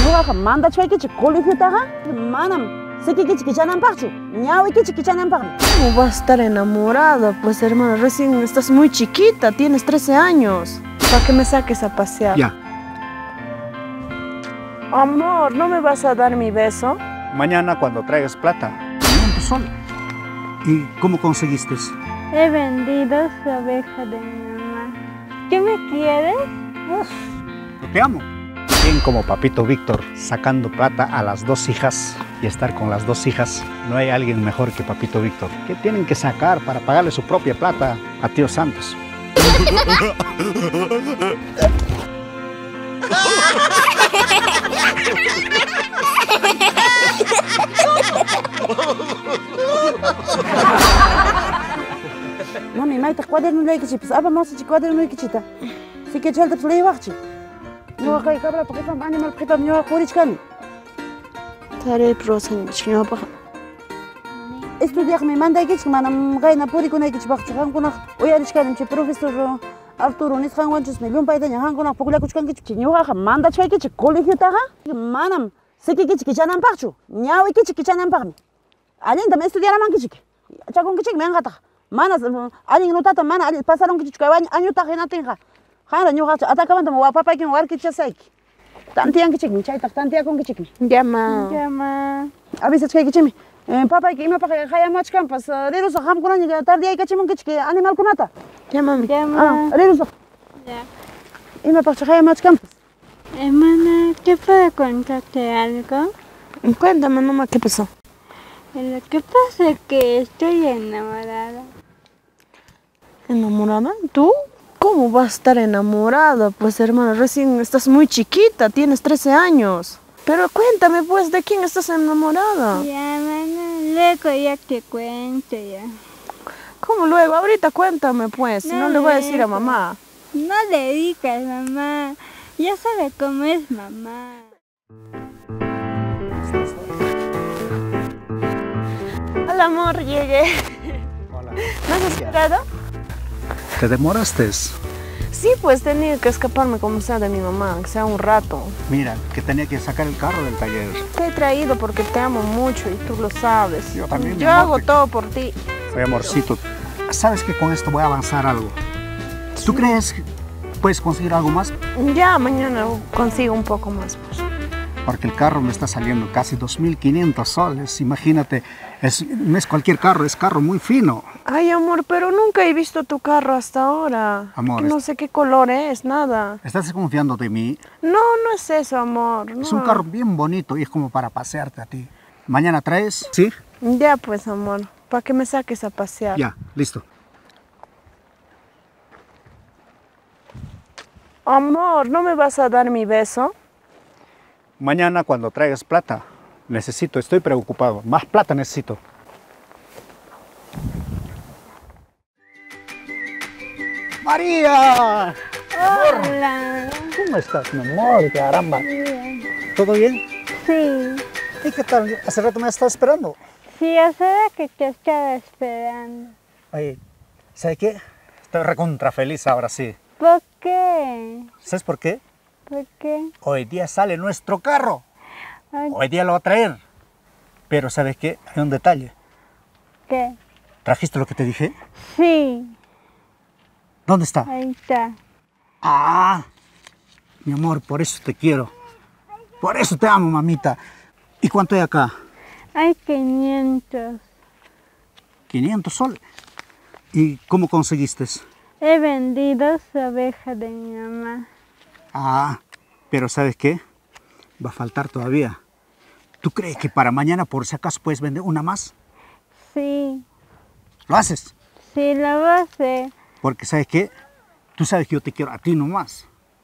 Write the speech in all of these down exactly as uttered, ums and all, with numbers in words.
ñuqaqa mandachkaykichik colegiotaqa manam sikikichik kichananpaqchu, ñawiykichik kichananpaqmi. ¿Cómo vas a estar enamorada? Pues hermana, recién estás muy chiquita, tienes trece años. ¿Para que me saques a pasear? Ya. Amor, ¿no me vas a dar mi beso? Mañana cuando traigas plata. quinientos soles. ¿Y cómo conseguiste? He vendido su oveja de mi mamá. ¿Qué me quieres? Uf, yo te amo. ¿Quién como papito Víctor sacando plata a las dos hijas y estar con las dos hijas? No hay alguien mejor que papito Víctor. ¿Qué tienen que sacar para pagarle su propia plata a tío Santos? Mami, mayta cuaderno leykichipis, aba mawsachi cuaderno leykichita. Sikichaltapas leywaqchi. Ñuqa kay cabrapa qhipaman, animal qhipaman ñuqa purichkani. Tare prosanchik ñawpaq. Estudiaqmi mandaykichik manam qayna purikunaykichipaqchu qankunaqa uyarishkanim chay profesor Arturo nisqanwanchusmi llumpaytaña qankunaqa puklakuchkankichik. Ñuqaqa mandachkaykichik colegiotaqa manam sikikichik kichananpaqchu, ñawiykichik kichananpaqmi. Allintam estudiaramankichik. Chakunkichikmi anqataqa. Mana allin notata mana allin pasaronkichik kay añutaqa hinatinqa. Qanra ñuqaqa atakamantam papaykiwan warkichasayki. Tantiyankichikmi, chaytaqa tantiyakunkichikmi. Llama. Llama. Avisachkaykichimi. Papayki imapaq hayamachkanpas rirusaq qamkunaña tardiyaykachimunkichik animalkunata. Llámame. Llama. Ah, rirusaq. Ya. Imapaq hayamachkanpas. Hermana, ¿te puedo contarte algo? Cuéntame, mamá, ¿qué pasó? Lo que pasa es que estoy enamorada. ¿Enamorada? ¿Tú? ¿Cómo vas a estar enamorada? Pues hermana, recién estás muy chiquita, tienes trece años. Pero cuéntame pues, ¿de quién estás enamorada? Ya, hermana, luego ya te cuento ya. ¿Cómo luego? Ahorita cuéntame pues, si no, No, le voy a decir a eso. mamá. No le digas, mamá. Ya sabe cómo es mamá. Hola amor, llegué. Hola. ¿Me has esperado? ¿Te demoraste? Sí, pues tenía que escaparme como sea de mi mamá, que sea un rato. Mira, que tenía que sacar el carro del taller. Te he traído porque te amo mucho y tú lo sabes. Yo también, mi Yo amor, hago te- todo por ti. Oye, amorcito, ¿sabes que con esto voy a avanzar algo? ¿Tú crees que puedes conseguir algo más? Ya mañana consigo un poco más, pues. Porque el carro me está saliendo casi dos mil quinientos soles. Imagínate, es, no es cualquier carro, es carro muy fino. Ay, amor, pero nunca he visto tu carro hasta ahora. Amor, No es- sé qué color es, nada. ¿Estás desconfiando de mí? No, no es eso, amor. Es no. un carro bien bonito y es como para pasearte a ti. ¿Mañana traes? ¿Sí? Ya, pues, amor, para que me saques a pasear. Ya, listo. Amor, ¿no me vas a dar mi beso? Mañana cuando traigas plata, necesito, estoy preocupado. Más plata necesito. ¡María! Hola. ¿Cómo estás, mi amor? Caramba. Bien. ¿Todo bien? Sí. ¿Y qué tal? Hace rato me estás esperando. Sí, ya sabía que te estaba esperando. Oye, ¿sabes qué? Estoy recontra feliz ahora sí. ¿Por qué? ¿Sabes por qué? ¿Por qué? Hoy día sale nuestro carro. Ay, Hoy día lo va a traer. Pero ¿sabes qué? Hay un detalle. ¿qué? ¿Trajiste lo que te dije? Sí, ¿Dónde está? ahí está. Ah, mi amor, por eso te quiero. Por eso te amo, mamita. ¿Y cuánto hay acá? Hay quinientos. quinientos soles. ¿Y cómo conseguiste? He vendido su oveja de mi mamá. Ah, pero ¿sabes qué? Va a faltar todavía. ¿Tú crees que para mañana por si acaso puedes vender una más? Sí, ¿Lo haces? sí, lo voy a hacer. Porque ¿sabes qué? Tú sabes que yo te quiero a ti nomás.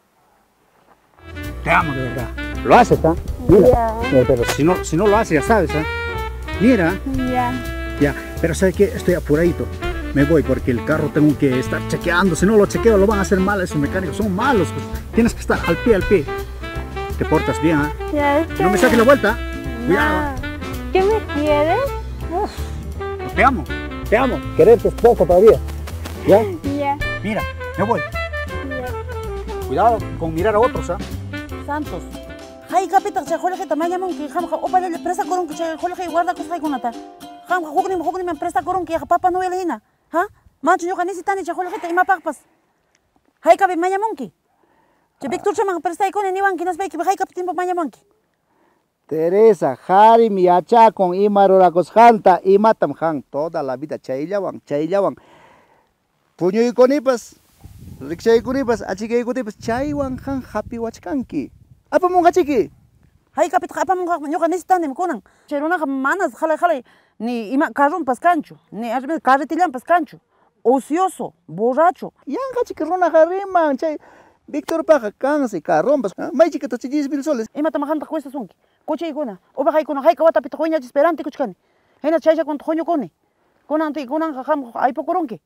Te amo de verdad. ¿Lo haces, ah? Mira. Ya. Eh, pero si no, si no lo haces, ya sabes, ¿ah? Mira. Ya. Ya, pero ¿sabes qué? Estoy apuradito. Me voy porque el carro tengo que estar chequeando. Si no lo chequeo, lo van a hacer mal esos mecánicos. Son malos. Pues. Tienes que estar al pie, al pie. Te portas bien, ¿ah? Ya Que no me saques la vuelta. Cuidado. No. ¿Qué me quieres? Uf. Te amo. Te amo. Quererte es poco todavía. ¿Ya? Ya. Mira, me voy. Ya. Cuidado con mirar a otros, ¿ah? Santos, hay capita che colegio tamaña mon que jamja opa le presta corun que che colegio guarda que sai kunata jamja hugni hugni me presta corun que papa no elina ha mancho yo kanisi tani che colegio ima papas hay cabe maña mon que che Víctor chama presta con ni wan que nos ve que hay cap tiempo maña mon que Teresa, Hari, mi acha con Imarora Cosjanta, y matam han toda la vida, chaillawan, chaillawan. Puño y conipas, riksha y conipas, achike y conipas, chaiwan han happy wachkanki. Apa mong achiki? hay capit apa mon yo kanisi tani kunan cheruna manas jala jala ni ima carron pascancho ni arme carretilan pascancho ocioso borracho Yang achiki rona hariman, chay Víctor paja canse, carrompas, may chiquito diez mil soles. ima tamajanta cuesta sunki coche ikuna oba hay kuna hay kawata pita koña esperante kuchkani hena chaya con toño kone kunan ti kunan jam ay pokoronki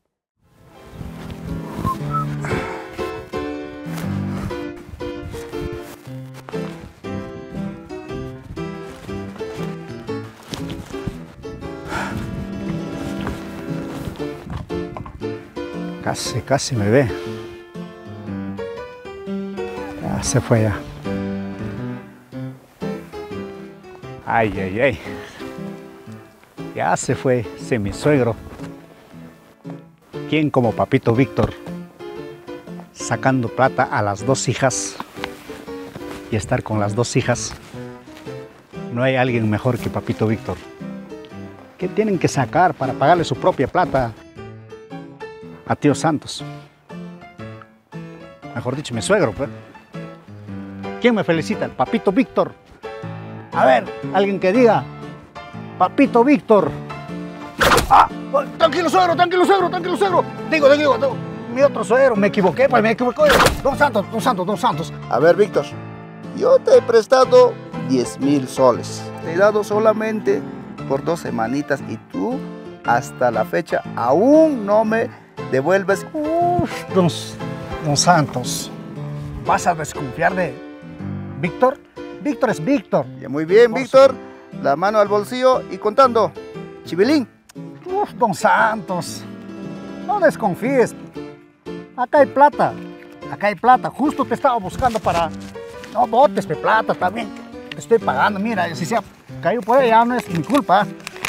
Casi, casi me ve. Ya se fue ya. Ay, ay, ay. Ya se fue ese mi suegro. ¿Quién como papito Víctor? Sacando plata a las dos hijas y estar con las dos hijas. No hay alguien mejor que papito Víctor. ¿Qué tienen que sacar para pagarle su propia plata a tío Santos? Mejor dicho, mi suegro, pues. ¿Quién me felicita? El papito Víctor. A ver, alguien que diga, papito Víctor. Ah, tranquilo suegro, tranquilo suegro, tranquilo suegro. Digo, digo, digo, mi otro suegro, me equivoqué, pues me equivoqué. Don Santos, don Santos, don Santos. A ver, Víctor, yo te he prestado diez mil soles. Te he dado solamente por dos semanitas y tú hasta la fecha aún no me devuelves. Uf, don, don Santos, ¿vas a desconfiar de Víctor? Víctor es Víctor. Ya, muy bien, Víctor. La mano al bolsillo y contando. Chivilín. Uf, don Santos, no desconfíes. Acá hay plata, acá hay plata. Justo te estaba buscando para... No botes de plata también. Te estoy pagando, mira, si se ha caído por ahí ya no es mi culpa.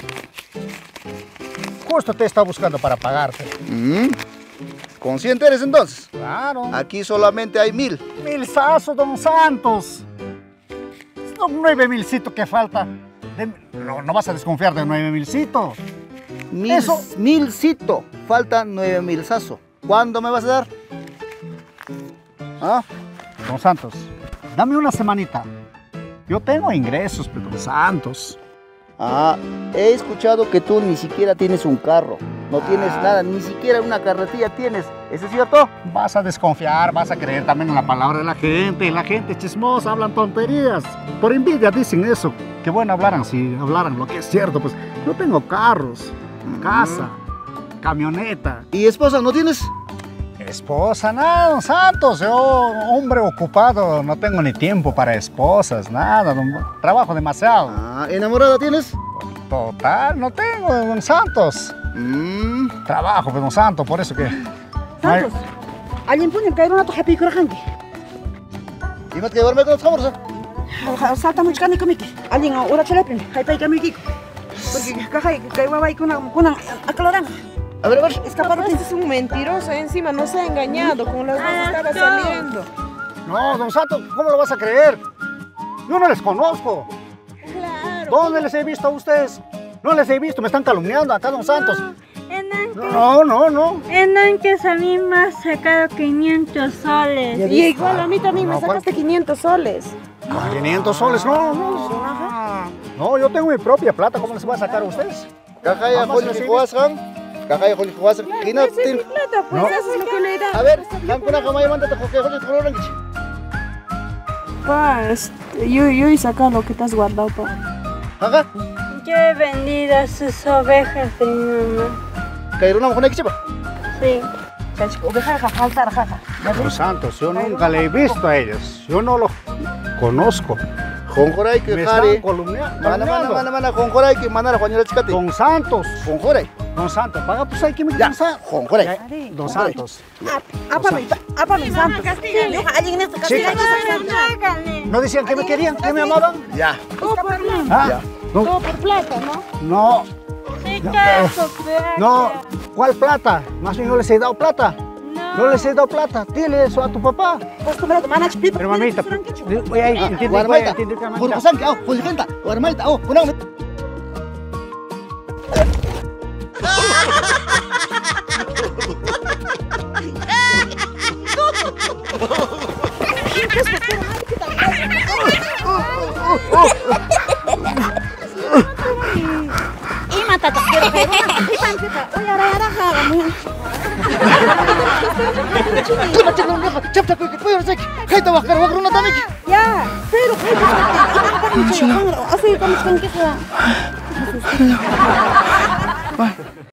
Justo te estaba buscando para pagarte. Mm. ¿Consciente eres entonces? Claro. Aquí solamente hay mil. Milsazo, don Santos. Son nueve milcito que falta. De- no, no vas a desconfiar de nueve milcito. Mil, Eso. Milcito. Faltan nueve mil sazo. ¿Cuándo me vas a dar? ¿Ah? Don Santos, dame una semanita. Yo tengo ingresos, pero don Santos. Ah, he escuchado que tú ni siquiera tienes un carro. No tienes Ah. nada, ni siquiera una carretilla tienes. ¿Eso es cierto? Vas a desconfiar, vas a creer también en la palabra de la gente. La gente chismosa, hablan tonterías. Por envidia dicen eso. Qué bueno hablaran si hablaran lo que es cierto. Pues no tengo carros, casa, camioneta. ¿Y esposa no tienes? Esposa, nada, don Santos. Yo, hombre ocupado, no tengo ni tiempo para esposas, nada. don- Trabajo demasiado. Ah, ¿enamorada tienes? Total, no tengo, don Santos. Mm. Trabajo, pues, don Santos, por eso que... Santos alguien pone caer una toja pico rajanque ¿Y más que llevarme con los cámaras? salta mucho cani comiki alguien ahora chale prende hay pa kami porque caja que va va con una aclaran A ver, a ver. escapado Papá, este es un mentiroso, encima no se ha engañado, con las dos estaba saliendo. No, don Santos, ¿cómo lo vas a creer? Yo no les conozco. Claro. ¿Dónde les he visto a ustedes? No les he visto, me están calumniando acá, don Santos. Enan, No, no, no. enan que a mí me has sacado quinientos soles. Y igual a mí también me No, ¿cuál? sacaste quinientos soles. quinientos soles, no, no. No, yo tengo mi propia plata, ¿cómo les voy a sacar a ustedes? Cajaya, Ambas Joli, recibes. Juazan. Cajaya, Joli, Juazan. ¿Quién no Esa es mi tiene? plata, pues No. eso es lo que le da. A ver, Cancuna, Jamaya, mándate, José, Joli, Joli, Pa, este, yo, yo y saca lo que te has guardado, pa. Jaja, Yo he vendido sus ovejas de mi mamá. Cairuna, Mojona, Kichipa. Sí. oveja jaja jaja Don Santos, yo nunca le he visto a ellos. Yo no los conozco. Jonjoray, que Me jare. están calumnia- Mana, mana, calumniando. mana, mana, Jonjoray, que manara, Juanera, Chicate. Don Santos, Jonjoray. Don Santos, paga pues hay que me Ya, cansar. Juan, por ahí. Don Santos. Apa mi, apa mi santo. Yo alguien en esta Chicas. ¿No decían que me querían, que me amaban? Ya. ¿Ah? Ya. No, Todo por plata, ¿no? no, Sí, No, caso, no. ¿Cuál plata? Más bien no les he dado plata. No les he dado plata. Dile eso a tu papá. Pero mamita, voy a ir, entiende, voy a Warmaita. entender que Por José, que, oh, Julieta, Warmaita, oh, una. Ima tata, pero pero ipan kita. Oy ara ara kami. Coba cakap apa? Cepat cepat, pergi José. Kau tahu wakar wakar una tamik. Ya, pero kaya. Apa ni? Aso yung kami kita.